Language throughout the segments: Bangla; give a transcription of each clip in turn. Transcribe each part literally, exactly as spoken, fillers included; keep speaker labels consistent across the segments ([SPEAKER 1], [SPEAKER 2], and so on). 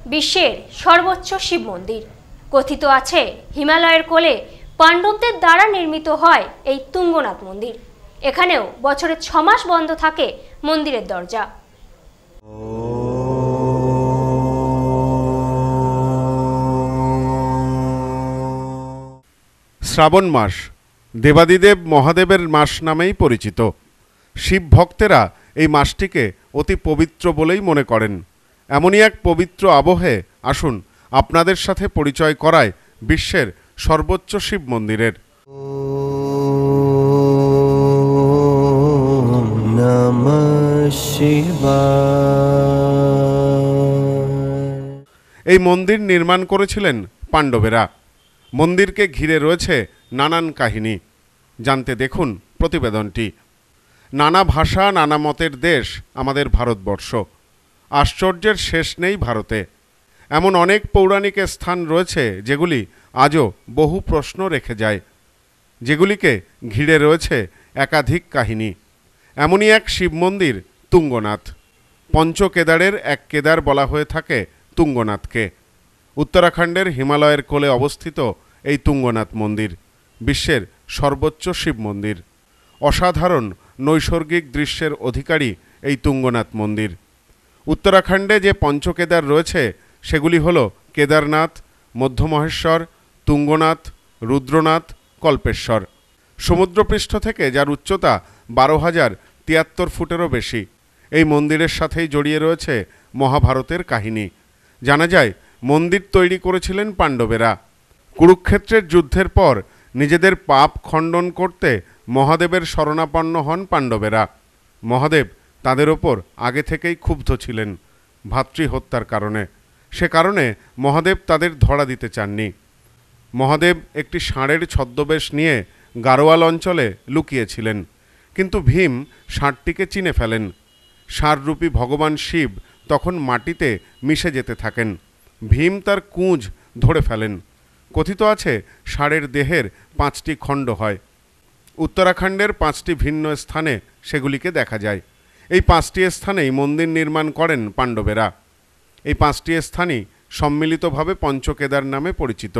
[SPEAKER 1] বিশ্বের সর্বোচ্চ শিব মন্দির। কথিত আছে হিমালয়ের কোলে পাণ্ডবদের দ্বারা নির্মিত হয় এই তুঙ্গনাথ মন্দির। এখানেও বছরে ছ মাস বন্ধ থাকে মন্দিরের দরজা।
[SPEAKER 2] শ্রাবণ মাস দেবাদিদেব মহাদেবের মাস নামেই পরিচিত। শিব ভক্তেরা এই মাসটিকে অতি পবিত্র বলেই মনে করেন। এমনই এক পবিত্র আবহে আসুন আপনাদের সাথে পরিচয় করায় বিশ্বের সর্বোচ্চ শিব মন্দিরের। ওম নমঃ শিবায়। এই মন্দির নির্মাণ করেছিলেন পাণ্ডবেরা। মন্দিরকে ঘিরে রয়েছে নানান কাহিনী। জানতে দেখুন প্রতিবেদনটি। নানা ভাষা নানা মতের দেশ আমাদের ভারতবর্ষ। আশ্চর্যের শেষ নেই ভারতে। এমন অনেক পৌরাণিক স্থান রয়েছে যেগুলি আজও বহু প্রশ্ন রেখে যায়, যেগুলিকে ঘিরে রয়েছে একাধিক কাহিনী। এমনই এক শিব মন্দির তুঙ্গনাথ। পঞ্চকেদারের এক কেদার বলা হয়ে থাকে তুঙ্গনাথকে। উত্তরাখণ্ডের হিমালয়ের কোলে অবস্থিত এই তুঙ্গনাথ মন্দির বিশ্বের সর্বোচ্চ শিব মন্দির। অসাধারণ নৈসর্গিক দৃশ্যের অধিকারী এই তুঙ্গনাথ মন্দির। উত্তরাখণ্ডে যে পঞ্চকেদার রয়েছে সেগুলি হল কেদারনাথ, মধ্যমহেশ্বর, তুঙ্গনাথ, রুদ্রনাথ, কল্পেশ্বর। সমুদ্রপৃষ্ঠ থেকে যার উচ্চতা বারো হাজার তিয়াত্তর ফুটেরও বেশি। এই মন্দিরের সাথেই জড়িয়ে রয়েছে মহাভারতের কাহিনী। জানা যায় মন্দির তৈরি করেছিলেন পাণ্ডবেরা। কুরুক্ষেত্রের যুদ্ধের পর নিজেদের পাপ খণ্ডন করতে মহাদেবের শরণাপন্ন হন পাণ্ডবেরা। মহাদেব তাদের ওপর আগে থেকেই ক্ষুব্ধ ছিলেন ভাতৃহত্যার কারণে। সে কারণে মহাদেব তাদের ধরা দিতে চাননি। মহাদেব একটি ষাঁড়ের ছদ্মবেশ নিয়ে গাড়োয়াল অঞ্চলে লুকিয়েছিলেন, কিন্তু ভীম ষাঁড়টিকে চিনে ফেলেন। ষাঁড়রূপী ভগবান শিব তখন মাটিতে মিশে যেতে থাকেন। ভীম তার কুঁজ ধরে ফেলেন। কথিত আছে ষাঁড়ের দেহের পাঁচটি খণ্ড হয়। উত্তরাখণ্ডের পাঁচটি ভিন্ন স্থানে সেগুলিকে দেখা যায়। এই পাঁচটি স্থানেই মন্দির নির্মাণ করেন পাণ্ডবেরা। এই পাঁচটি স্থানই সম্মিলিতভাবে পঞ্চকেদার নামে পরিচিত।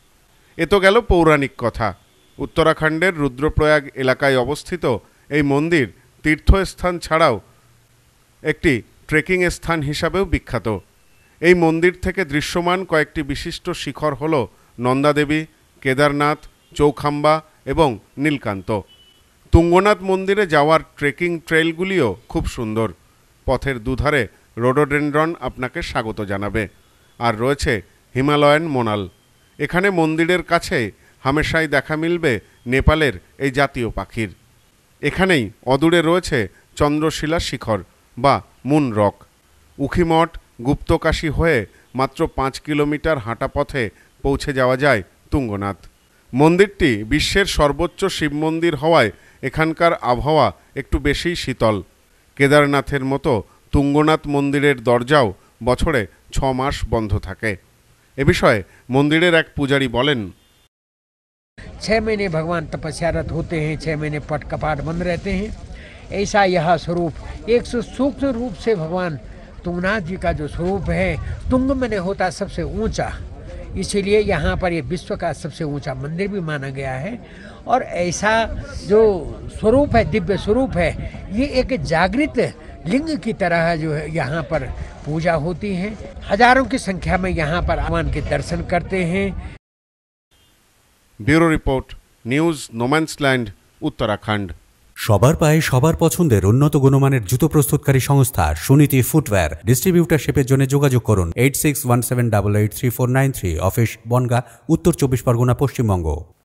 [SPEAKER 2] এ তো গেল পৌরাণিক কথা। উত্তরাখণ্ডের রুদ্রপ্রয়াগ এলাকায় অবস্থিত এই মন্দির তীর্থস্থান ছাড়াও একটি ট্রেকিং স্থান হিসাবেও বিখ্যাত। এই মন্দির থেকে দৃশ্যমান কয়েকটি বিশিষ্ট শিখর হল নন্দাদেবী, কেদারনাথ, চৌখাম্বা এবং নীলকান্ত। তুঙ্গনাথ মন্দিরে যাওয়ার ট্রেকিং ট্রেইলগুলিও খুব সুন্দর। পথের দুধারে রোডোডেনড্রন আপনাকে স্বাগত জানাবে। আর রয়েছে হিমালয়ান মোনাল। এখানে মন্দিরের কাছে হামেশাই দেখা মিলবে নেপালের এই জাতীয় পাখির। এখানেই অদূরে রয়েছে চন্দ্রশিলা শিখর বা মুন রক। উখিমঠ গুপ্তকাশী হয়ে মাত্র পাঁচ কিলোমিটার হাঁটা পথে পৌঁছে যাওয়া যায় তুঙ্গনাথ। মন্দিরটি বিশ্বের সর্বোচ্চ শিব মন্দির হওয়ায় এখানকার আবহাওয়া একটু বেশিই শীতল। কেদারনাথের মতো তুঙ্গনাথ মন্দিরের দরজাও বছরে ছ মাস বন্ধ থাকে। এ বিষয়ে মন্দিরের এক পূজারী বলেন,
[SPEAKER 3] छः महीने भगवान तपस्यारत होते हैं, छः महीने पट कपाट बंद रहते हैं। ऐसा यह स्वरूप एक सौ सूक्ष्म रूप से भगवान तुंगनाथ जी का जो स्वरूप है, तुंग में होता सबसे ऊंचा, इसीलिए यहाँ पर ये विश्व का सबसे ऊंचा मंदिर भी माना गया है। और ऐसा जो स्वरूप है, दिव्य स्वरूप है, ये एक जागृत लिंग की तरह जो है यहाँ पर पूजा होती है। हजारों की संख्या में यहाँ पर भगवान के दर्शन करते हैं।
[SPEAKER 2] Bureau report, news no man's land, Uttarakhand.
[SPEAKER 4] সবার পায়ে সবার পছন্দের উন্নত গুণমানের জুতো প্রস্তুতকারী সংস্থা সুনীতি ফুটওয়্যার। ডিস্ট্রিবিউটারশিপের জন্য যোগাযোগ করুন eight six one seven double eight three four nine three. Office Bongaon, Uttar Chabbish Pargana, Paschimbanga.